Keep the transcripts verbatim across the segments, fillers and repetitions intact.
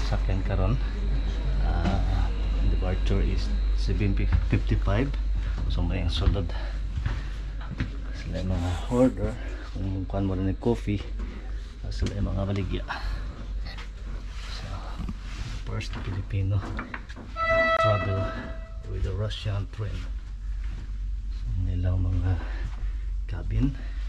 sakyan karon. Uh, departure is seven fifty-five. So may ang sulod sila yung mga order kung kuhan mo rin ng coffee, sila yung mga baligya. So first Filipino travel with the Russian train. So nilang mga cabin,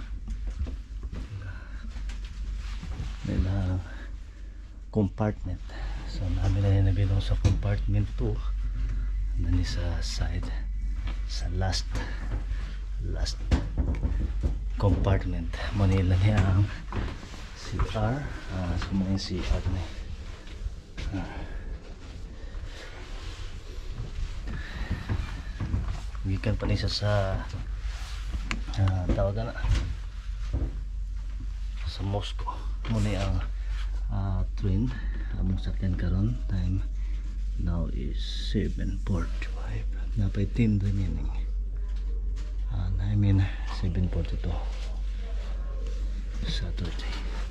nilang compartment. So namin na yung nabilong sa compartment two, nani sa side, sa last last compartment. Manila niya ang C R. Uh, so mga C R na uh. Gikan pa niya sa uh, tawagan na sa Moscow. Muna ang uh, train among sakyan karon. Time now is seven forty-five. Napay ten remaining. Uh, I mean seven forty-two Saturday.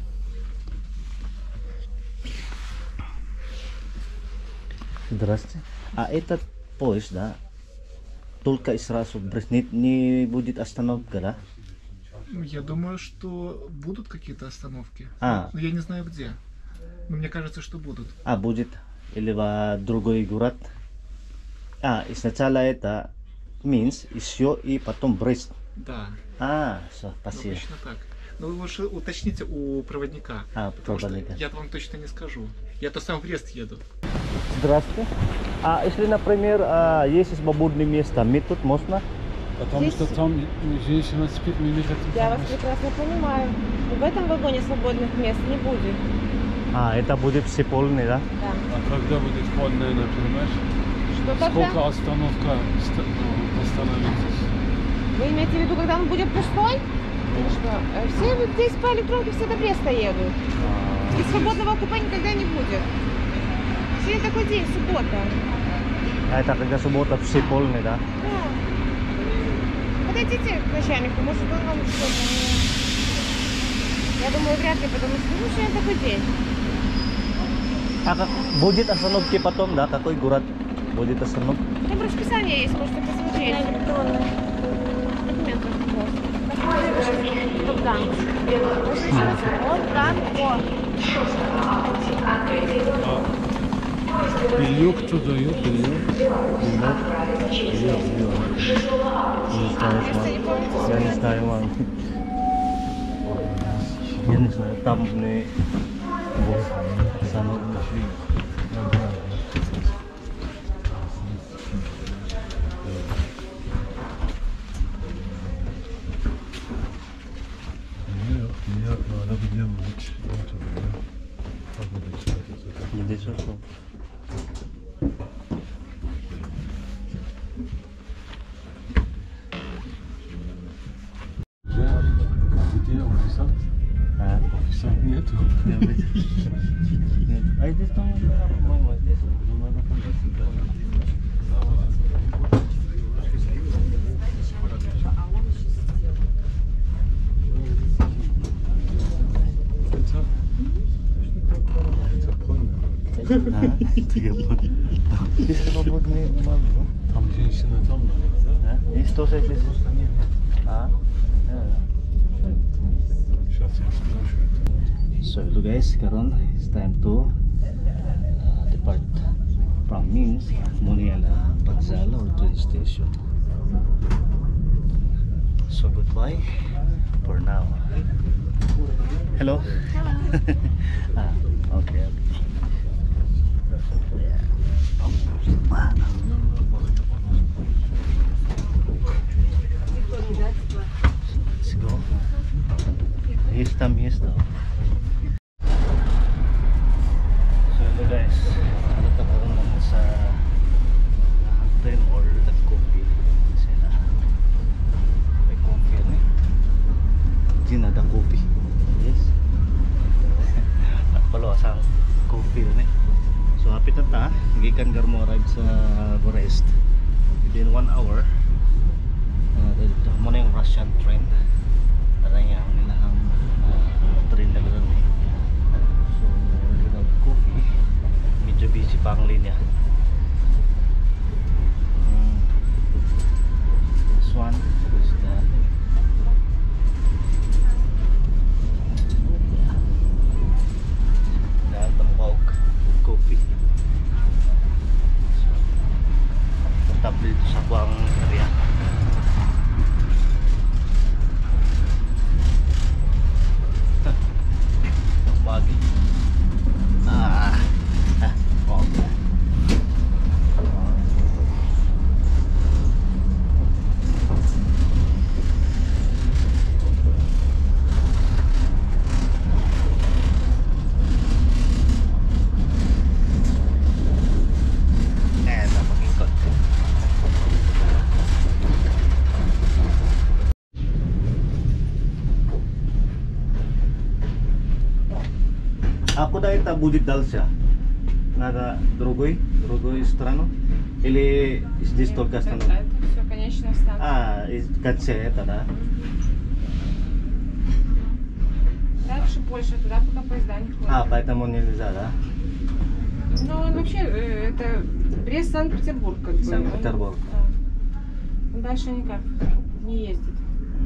Здравствуйте. А этот поезд, да, только и сразу не, не будет остановка, да? Я думаю, что будут какие-то остановки. А. Но я не знаю где. Но мне кажется, что будут. А, будет? Или в другой город? А, и сначала это Минск, еще и потом Брест. Да. А, все, спасибо. Ну, точно так. Ну вы лучше уточните у проводника. А, потому проводника. Что я вам точно не скажу. Я-то сам в Брест еду. Здравствуйте. А если, например, есть свободное место, мы тут можно? Потому Здесь... что там женщина спит, мы не хотим. Я вас прекрасно понимаю. В этом вагоне свободных мест не будет. А, это будет все полный, да? Да. А когда будет полная, например? Что когда? Сколько остановка остановитесь? Вы имеете в виду, когда он будет пустой? Или что? Все вот здесь по электронке все до Бреста едут. И свободного купе никогда не будет. Сегодня такой день, суббота. А это когда суббота все полный, да? Да. Подойдите к начальнику, может он вам что-то... Я думаю, вряд ли, потому что ну, сегодня такой день. А как будет остановки потом, да? Какой город будет остановка? Там расписание есть, можете посмотреть. Документы, пожалуйста. Да. Белье кто дает? Белье? Белье? Не знаю, я не знаю, мам. Я не знаю, там не... Остановка. Не дешево. Где официант? А? Официант нету. Нет. А здесь там, по-моему, здесь. Здесь свободные мамы. Там женщина там, наверное, да? Есть тоже здесь. А? Сейчас я спрашиваю. So hello guys, karon it's time to uh, depart from Minsk muna na Vokzal or train station. So goodbye for now. Hello. Hello. Ah, okay. Let's go. Here's the место. So hello guys, ano ta karon naman sa train or that coffee. Kasi na may coffee ni. Gina da coffee. Yes. Nakpalo sa coffee ni. So hapit na ta, gikan garmo arrive sa Brest within one hour. Uh, dito mo na yung Russian train. Tarang yung nilang uh, train na gano'n eh. So we have coffee pang linya. Hmm. This one is the Dalton Coke Coffee. So, tatap dito sa kuang area. Bagi. Ah. Ah. Okay. Eh, napag-ikot. Ako dahil tabudit dal siya. Nada другой, другой страну? Или здесь только Это остановка? все конечная станция. А, из конце это, да? Дальше Польша, туда пока поезда не ходят. А, поэтому нельзя, да? Ну, он вообще, э, это Брест, Санкт-Петербург, как бы. Санкт-Петербург. Он- да. Он дальше никак не ездит.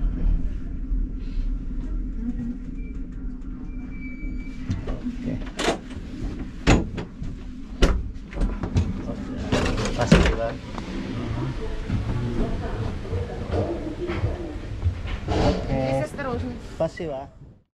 Окей. Спасибо. Окей. Здесь осторожно. Спасибо.